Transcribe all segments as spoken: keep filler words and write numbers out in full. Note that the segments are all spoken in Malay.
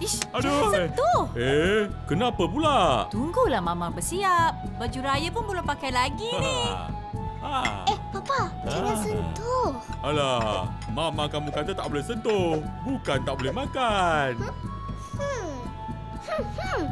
Ish, Aduh. jangan sentuh. Eh, kenapa pula? Tunggulah Mama bersiap. Baju raya pun belum pakai lagi ni. Ha. Eh, Papa, jangan Ah. sentuh. Alah, Mama kamu kata tak boleh sentuh. Bukan tak boleh makan. Hmm. Hmm. Hmm.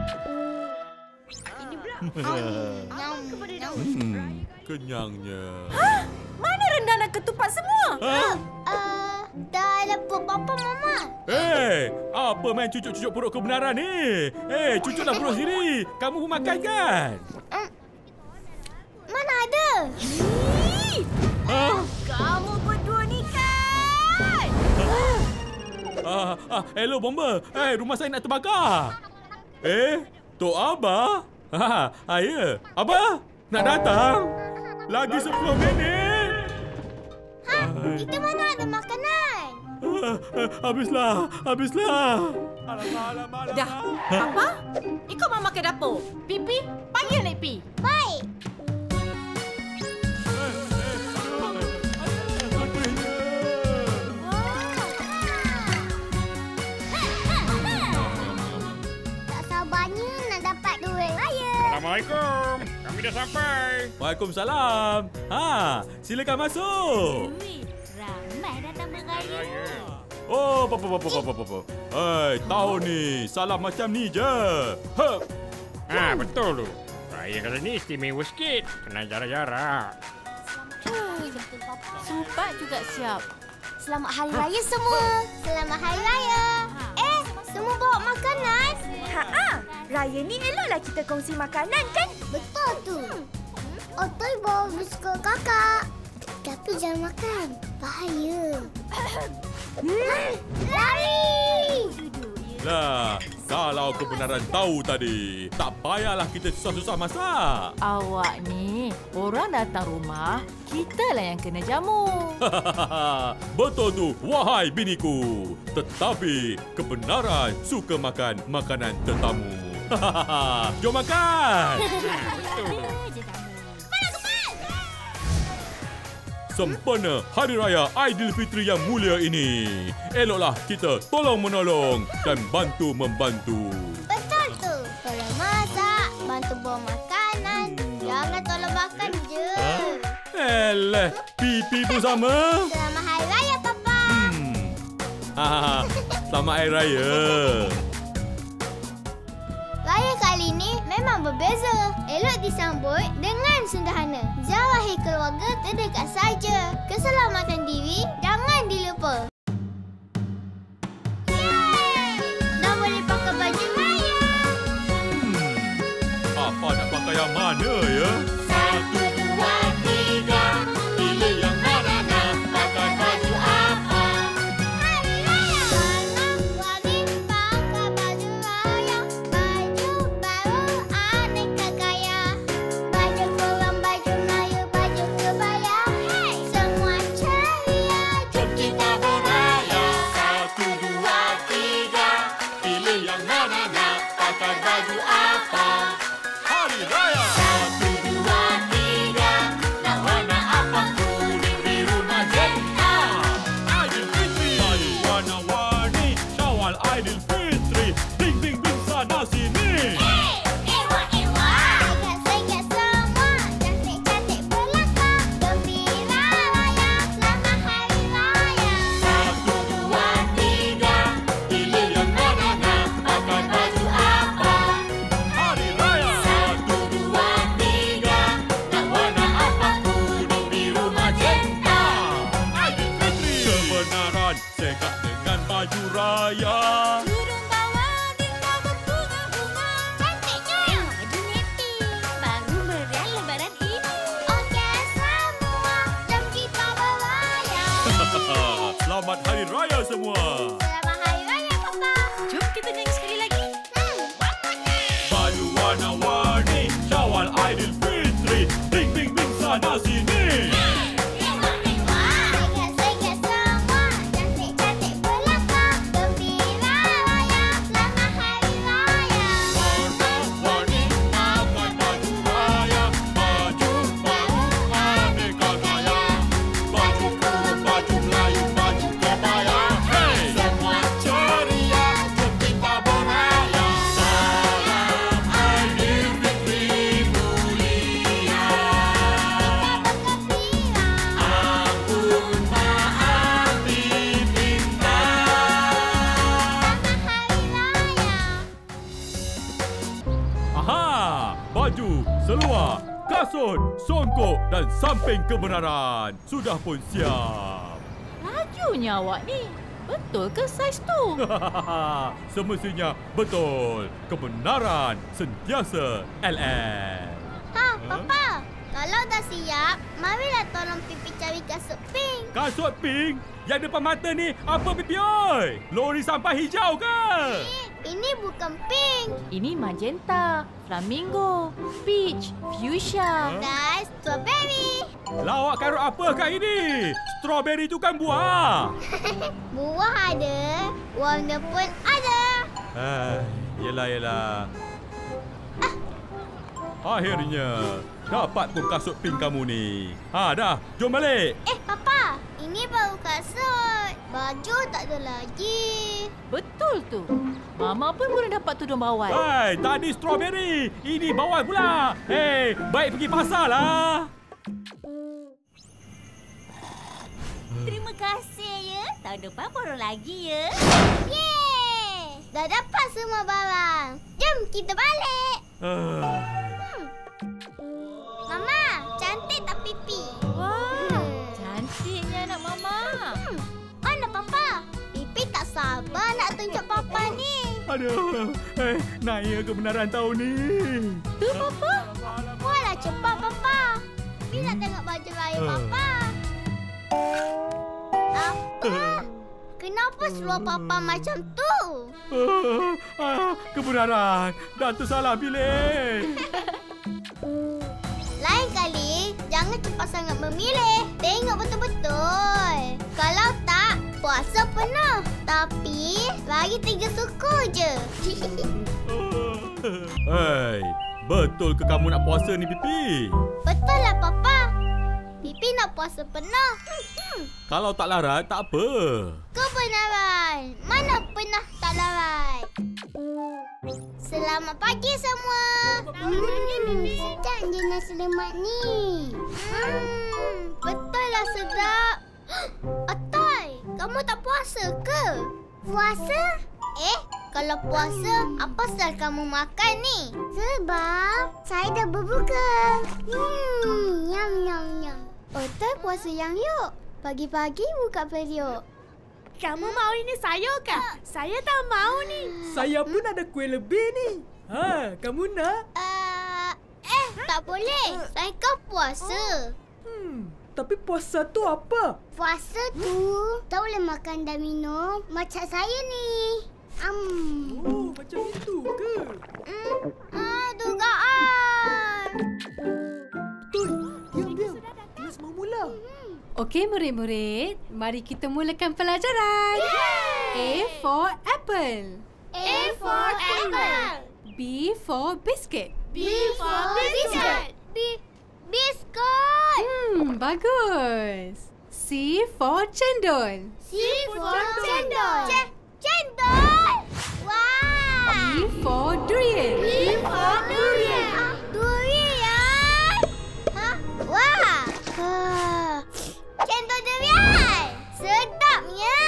Ini pula. Nyam kepada daun. Hmm, kenyangnya. Mana rendahan ketupat semua? Ha? Uh, dah ada perut Papa, Mama. Eh, apa main cucuk-cucuk perut kebenaran ni? Eh, cucuklah perut sendiri. Kamu pun makan kan? Um, mana ada? Ha? Kamu berdua ni kan? Ah, ah, hello bomber. Eh, rumah saya nak terbakar. Eh, Tok Abah? Ha, ha, ya. Abah, nak datang? Lagi sepuluh minit. Ha? Kita mana ada makanan? Ah, ah, habislah, habislah. Alamak, alamak, alamak. Dah. Papa, ikut Mama ke dapur. Pipi, panggil Nek Pi. Baik. Tak sabarnya nak dapat duit raya. Assalamualaikum. Kami dah sampai. Waalaikumsalam. Ha, silakan masuk. Ui, ramai datang beraya. Oh, apa apa apa apa apa. Hai, tahun ni salam macam ni je. Ha. Ah, betul tu. Raya kali ni istimewa sikit. Kena jarak-jarak. Supat juga siap. Selamat Hari Raya semua. Selamat Hari Raya. Eh, semua bawa makanan? Ha-ha. Raya ni eloklah kita kongsi makanan kan? Betul tu. Otoy bawa biskut kakak. Tapi jangan makan. Bahaya. Hmm, lari! Lah, kalau kebenaran tahu tadi, tak payahlah kita susah-susah masak. Awak ni, orang datang rumah, kita lah yang kena jamu. Betul tu, wahai biniku. Tetapi kebenaran suka makan makanan tetamu. Jom makan. Sempena Hari Raya Aidilfitri yang mulia ini, eloklah kita tolong-menolong dan bantu-membantu. Betul tu. Tolong masak, bantu bawa makanan. Jangan tolong makan je. Eleh, pipi pun sama. Selamat Hari Raya, Papa. Hmm. Hahaha, selamat Hari Raya. Raya kali ini memang berbeza. Elok disambut dengan sederhana. Jauhi keluarga terdekat saja. Keselamatan diri jangan dilupa. Yeay! Dah boleh pakai baju raya. Hmm. Apa nak pakai yang mana ya? Satu, dua, tiga. Pilih yang mana nak pakai baju apa? Hari Raya. Anak wajib pakai baju raya. Baju baru aneka gaya. Baju kurung, baju Melayu, baju kebaya. Hey! Semua ceria, jom kita beraya. Satu, dua, tiga. Pilih yang mana nak pakai baju apa? Hari Raya. Satu, dua, tiga. Nak warna apa? Kuning, biru, magenta. Aidilfitri. Warna-warni Syawal Aidilfitri. Bing bing bing sana sini. Eh, ewa, ewa. Segat-segat semua. Cantik-cantik berlakak. Gembira raya. Selamat Hari Raya. Satu, dua, tiga. Pilih yang mana nak pakai baju apa? baju, seluar, kasut, songkok dan samping kebenaran. Sudah pun siap. Lajunya awak ni. Betul ke saiz tu? Semestinya betul. Kebenaran sentiasa L L. Ha, Papa. Kalau dah siap, marilah tolong Pipi cari kasut pink. Kasut pink? Yang depan mata ni apa Pipi oi? Lori sampah hijau ke? Eh, ini bukan pink. Ini magenta, flamingo, peach, fuchsia. Dan strawberry. Lawak karut apakah ini? Strawberry tu kan buah. Buah ada, warna pun ada. Ah, yelah, yelah. Akhirnya, dapat pun kasut pink kamu ni. Ha, dah. Jom balik. Eh, Papa. Ini baru kasut. Baju tak ada lagi. Betul tu. Mama pun baru dapat tudung bawal. Hai, tadi strawberry. Ini bawal pula. Hei, baik pergi pasar lah. Terima kasih ya. Tahun depan baru lagi ya. Yeay! Dah dapat semua barang. Jom kita balik. Ah. Mama, cantik tak Pipi? Wah, cantiknya anak Mama. Hmm. Mana Papa? Pipi tak sabar nak tunjuk Papa ni. Aduh, eh, naya kebenaran tahun ni. Tu Papa. Buatlah cepat Papa. Pipi nak tengok baju raya Papa. Apa? Kenapa seluar Papa macam tu? Ah, ah, kebenaran. Dah tersalah pilih. Lain kali, jangan cepat sangat memilih. Tengok betul-betul. Kalau tak, puasa penuh. Tapi, lagi tiga suku je. Hei, betul ke kamu nak puasa ni, Pipi? Betul lah, Papa. Pipi nak puasa penuh. Hmm. Kalau tak larat, tak apa. Kebenaran. Mana pernah tak larat? Selamat pagi semua. Selamat pagi, Pipi. Sedap je nasi lemak ni. Hmm, betul lah sedap. Atoy, kamu tak puasa ke? Puasa? Eh, kalau puasa, apa sel kamu makan ni? Sebab saya dah berbuka. Hmm, nyam nyam nyam. Otai puasa yang yuk. Pagi-pagi buka periuk. Kamu mau ini sayur ke? Saya tak mau ni. Saya pun ada kuih lebih ni. Ha, kamu nak? Uh, eh, tak boleh. Saya kan puasa. Hmm, tapi puasa tu apa? Puasa tu tak boleh makan dan minum macam saya ni. Um. Oh, macam itu ke? Mm, ah, dugaan. Betul. Diam, diam. Kelas mau mula. Okey murid-murid, mari kita mulakan pelajaran. Yay! A for apple. A for apple. B for biscuit. B for biscuit. B biskut. Hmm, bagus. C for cendol. C for cendol. C cendol. Wow. D for durian. D for durian. Ah, durian. Hah? Wah. Ah. Cendol durian. Sedapnya.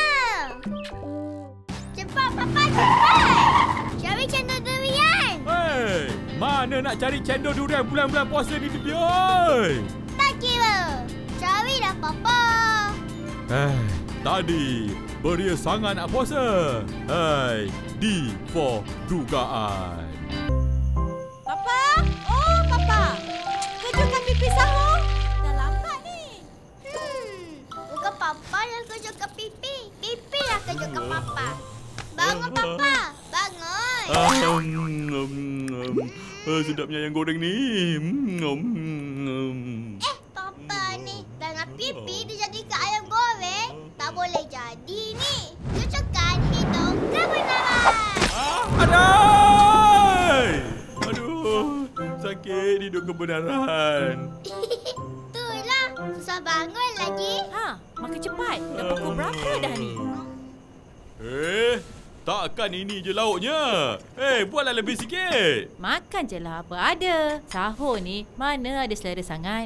Cepat, Papa, cepat. Cari cendol durian. Hei, mana nak cari cendol durian bulan-bulan puasa ni, Pipi oi? Tak kira. Carilah, Papa. Eh, tadi beria sangat nak puasa. Hei, D for dugaan. Papa? Oh, Papa. Kejutkan Pipi sahur. Dah lambat ni. Hmm, bukan Papa yang kejutkan Pipi. Pipi yang kejutkan Papa. Bangun, Papa. Bangun. Ah, um, um, um. Uh, sedapnya ayam goreng ni. Um, um. Eh, Papa ni. Dengan Pipi dijadikan ayam goreng. Tak boleh jadi ni. Cucukkan hidung kebenaran. Ah, aduh! Aduh, sakit hidung kebenaran. Itulah. Susah bangun lagi. Ha, makan cepat. Dah pukul berapa dah ni? Eh, takkan ini je lauknya. Eh, buatlah lebih sikit. Makan je lah apa ada. Sahur ni mana ada selera sangat.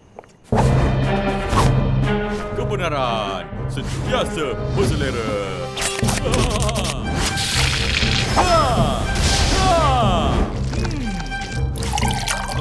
Kebenaran sentiasa berselera. Ah. Ah. Ah. Hmm.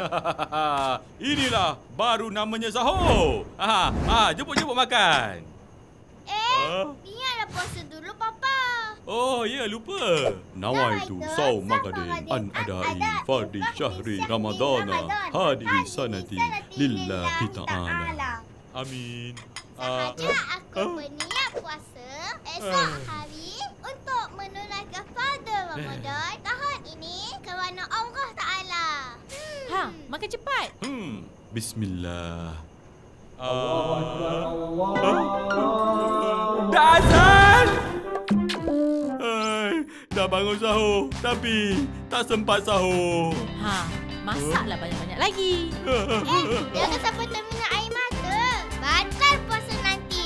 Inilah baru namanya sahur. Ha, ha, jemput-jemput makan. Eh, Ha? biarlah puasa dulu, Papa. Oh, ya, lupa. Nawaitu saum magadin an adai fardi syahri ramadana hadi sanati lillahi ta'ala. Amin. Ah, Sahaja aku berniat puasa esok hari untuk menunaikan fardu Ramadan tahun ini kerana Allah Ta'ala. Ha, makan cepat. Hmm, bismillah. Dah azan! Hai, dah bangun sahur tapi tak sempat sahur. Ha, masaklah banyak-banyak lagi. Eh, jangan sampai terminal air mata. Batal puasa nanti.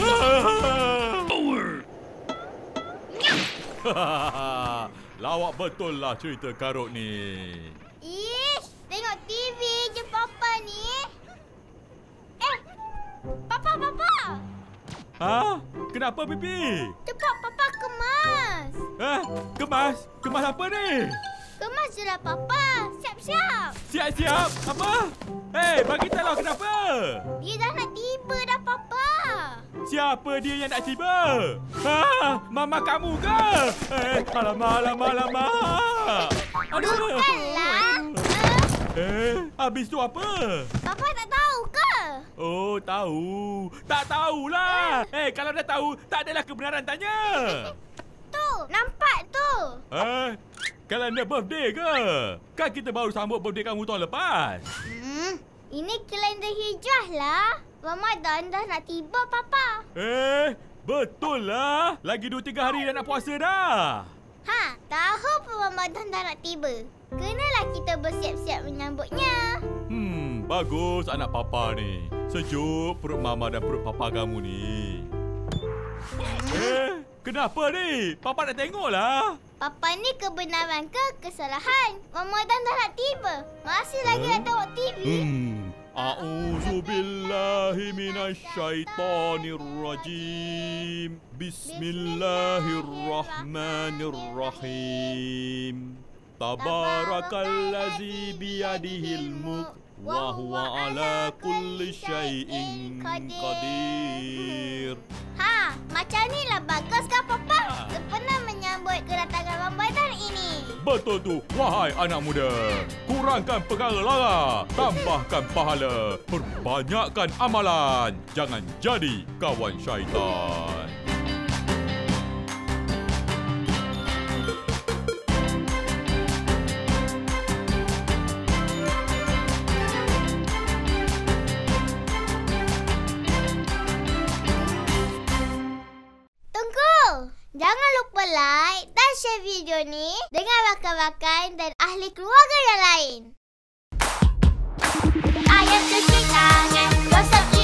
Lawak betul lah cerita karut ni. Ish, tengok T V je Papa ni. Eh, Papa, Papa. Ha? Kenapa, Pipi? Tempat Papa kemas. Eh, kemas? Kemas apa ni? Kemas je lah Papa. Siap-siap. Siap-siap? Apa? Eh, bagi tahu lah kenapa? Dia dah nak tiba dah Papa. Siapa dia yang nak tiba? Ha? Mama kamu ke? Eh, alamak, alamak, alamak. Aduh. Bukanlah. Uh, Eh, habis tu apa? Papa tak tahu ke? Oh, tahu. Tak tahulah. Eh, kalau dah tahu, tak adalah kebenaran tanya. Tu, nampak tu. Eh, kalender birthday ke? Kan kita baru sambut birthday kamu tahun lepas. Hmm, ini kalender hijrah lah. Ramadan dah nak tiba, Papa. Eh, betul lah. Lagi dua tiga hari dah nak puasa dah. Ha, tahu pun Ramadan dah nak tiba. Kenalah kita bersiap-siap menyambutnya. Hmm, bagus anak papa ni. Sejuk perut mama dan perut papa kamu ni. Eh, kenapa ni? Papa nak tengoklah. Papa ni kebenaran ke kesalahan? Ramadan dah nak tiba. Masih lagi nak tengok T V? Hmm. A'udzubillahi minasyaitonirrajim. Bismillahirrahmanirrahim. Tabarakallazi biyadihil mulk wa huwa ala kulli syai'in qadir. Ha, macam ni lah bagus kan Papa? Sempena menyambut kedatangan Ramadan ini. Betul tu, wahai anak muda. Kurangkan perkara lara, tambahkan pahala, perbanyakkan amalan. Jangan jadi kawan syaitan. Tunggu! Jangan lupa like dan share video ni dengan rakan-rakan dan ahli keluarga yang lain. Ayat cuci tangan, gosok